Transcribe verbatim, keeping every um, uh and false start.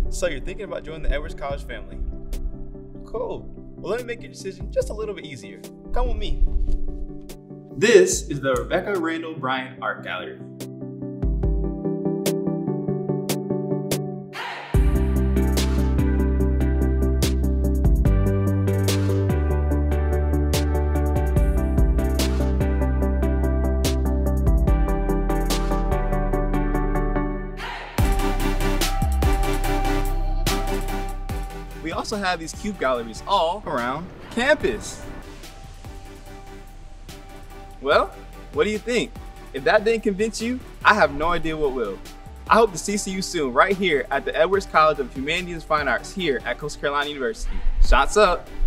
So you're thinking about joining the Edwards College family? Cool. Well, let me make your decision just a little bit easier. Come with me. This is the Rebecca Randall Bryan Art Gallery. We also have these cube galleries all around campus. Well, what do you think? If that didn't convince you, I have no idea what will. I hope to see you soon right here at the Edwards College of Humanities and Fine Arts here at Coastal Carolina University. Shots up!